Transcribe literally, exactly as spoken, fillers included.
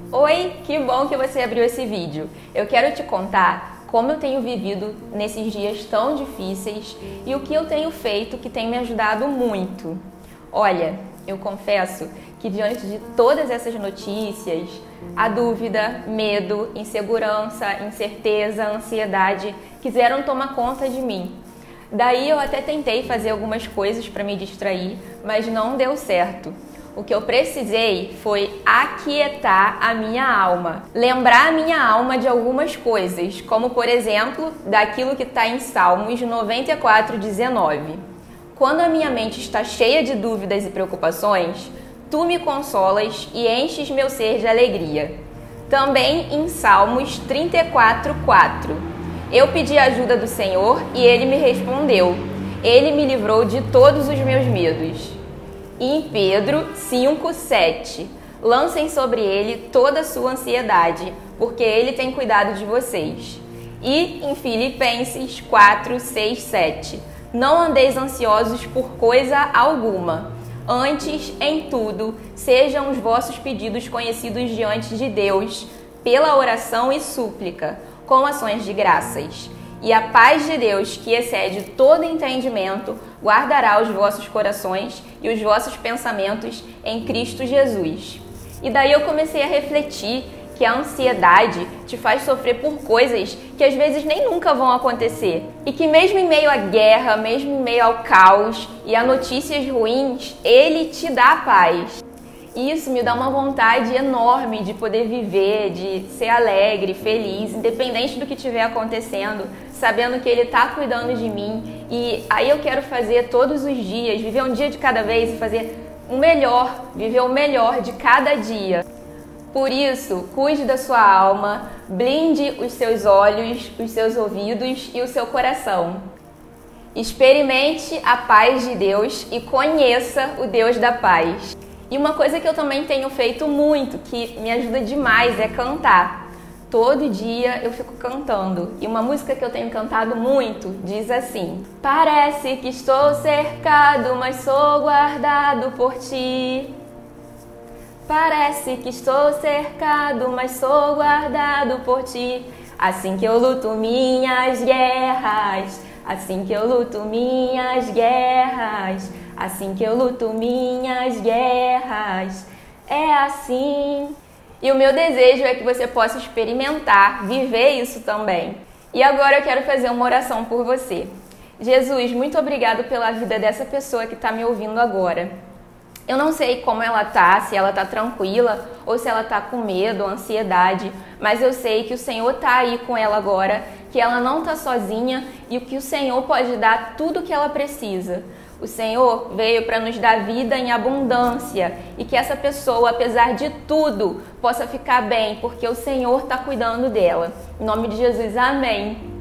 Oi, que bom que você abriu esse vídeo. Eu quero te contar como eu tenho vivido nesses dias tão difíceis e o que eu tenho feito que tem me ajudado muito. Olha, eu confesso que diante de todas essas notícias, a dúvida, medo, insegurança, incerteza, ansiedade quiseram tomar conta de mim. Daí eu até tentei fazer algumas coisas para me distrair, mas não deu certo. O que eu precisei foi aquietar a minha alma, lembrar a minha alma de algumas coisas, como por exemplo, daquilo que está em Salmos noventa e quatro, dezenove. Quando a minha mente está cheia de dúvidas e preocupações, tu me consolas e enches meu ser de alegria. Também em Salmos trinta e quatro, quatro. Eu pedi a ajuda do Senhor e Ele me respondeu. Ele me livrou de todos os meus medos. E em Pedro cinco, sete. Lancem sobre Ele toda a sua ansiedade, porque Ele tem cuidado de vocês. E em Filipenses quatro, seis, sete. Não andeis ansiosos por coisa alguma. Antes, em tudo, sejam os vossos pedidos conhecidos diante de Deus, pela oração e súplica, com ações de graças. E a paz de Deus, que excede todo entendimento, guardará os vossos corações e os vossos pensamentos em Cristo Jesus. E daí eu comecei a refletir que a ansiedade te faz sofrer por coisas que às vezes nem nunca vão acontecer. E que mesmo em meio à guerra, mesmo em meio ao caos e a notícias ruins, Ele te dá paz. Isso me dá uma vontade enorme de poder viver, de ser alegre, feliz, independente do que estiver acontecendo, sabendo que Ele está cuidando de mim. E aí eu quero fazer todos os dias, viver um dia de cada vez e fazer o melhor, viver o melhor de cada dia. Por isso, cuide da sua alma, blinde os seus olhos, os seus ouvidos e o seu coração. Experimente a paz de Deus e conheça o Deus da paz. E uma coisa que eu também tenho feito muito, que me ajuda demais, é cantar. Todo dia eu fico cantando. E uma música que eu tenho cantado muito diz assim: parece que estou cercado, mas sou guardado por ti. Parece que estou cercado, mas sou guardado por ti. Assim que eu luto minhas guerras, assim que eu luto minhas guerras, assim que eu luto minhas guerras, é assim. E o meu desejo é que você possa experimentar, viver isso também. E agora eu quero fazer uma oração por você. Jesus, muito obrigado pela vida dessa pessoa que está me ouvindo agora. Eu não sei como ela tá, se ela tá tranquila ou se ela tá com medo, ansiedade, mas eu sei que o Senhor tá aí com ela agora, que ela não tá sozinha e que o Senhor pode dar tudo o que ela precisa. O Senhor veio para nos dar vida em abundância e que essa pessoa, apesar de tudo, possa ficar bem, porque o Senhor tá cuidando dela. Em nome de Jesus, amém.